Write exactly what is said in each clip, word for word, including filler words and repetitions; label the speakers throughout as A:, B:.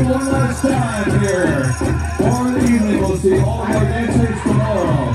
A: one last time here. For the evening, we'll see all of our dancers tomorrow.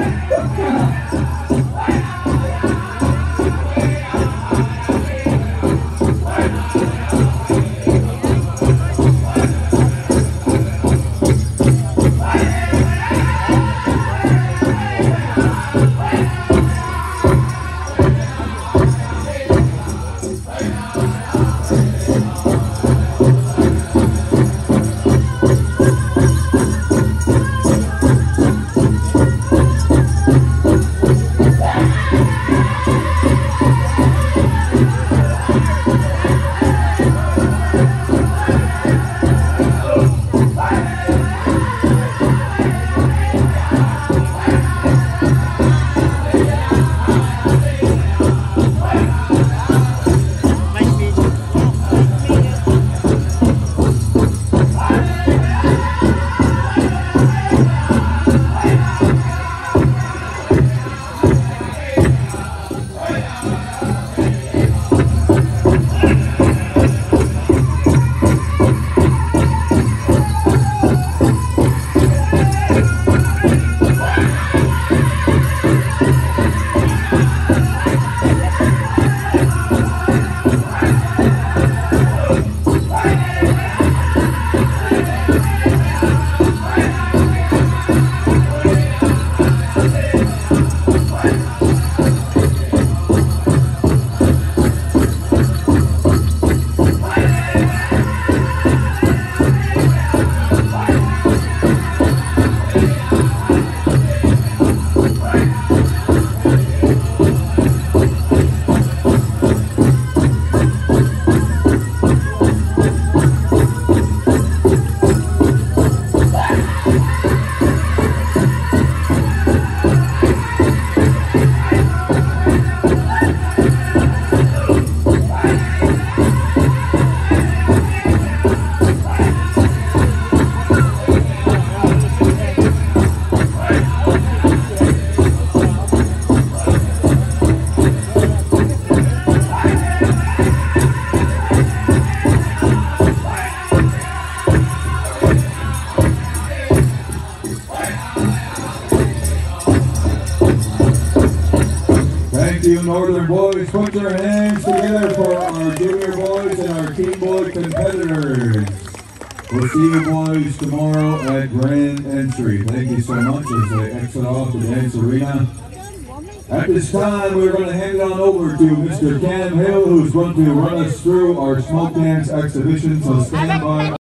A: Thank you, Northern boys. Put your hands together for our junior boys and our teen boy competitors. We'll see you boys tomorrow at Grand Entry. Thank you so much as they exit off the dance arena. At this time, we're going to hand it on over to Mister Cam Hill, who's going to run us through our smoke dance exhibition. So stand by.